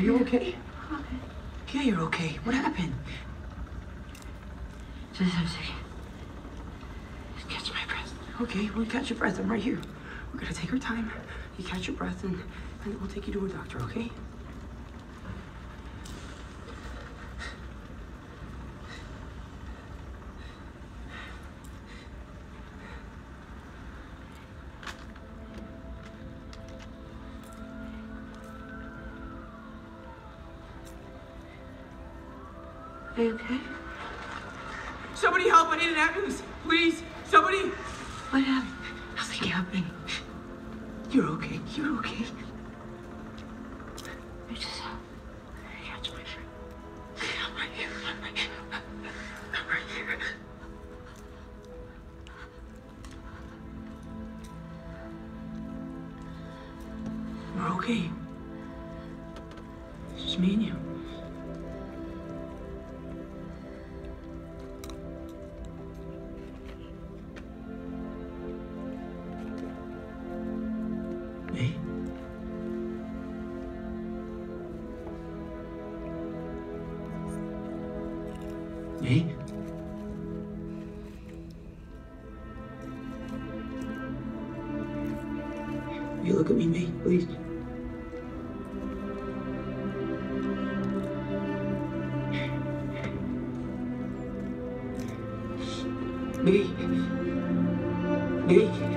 you okay? Okay. Yeah, you're okay. What happened? Just I'm sick. Just catch my breath. Okay, we'll catch your breath. I'm right here. We're gonna take our time. You catch your breath, and we'll take you to a doctor, okay? Are you okay? Somebody help! I need an ambulance! Please! Somebody! What happened? Nothing happened. You're okay. You're okay. I just catch my breath. I'm right here. I'm right here. I'm right here. We're okay. It's just me and you. May? May? Will you look at me, May, please? May? May?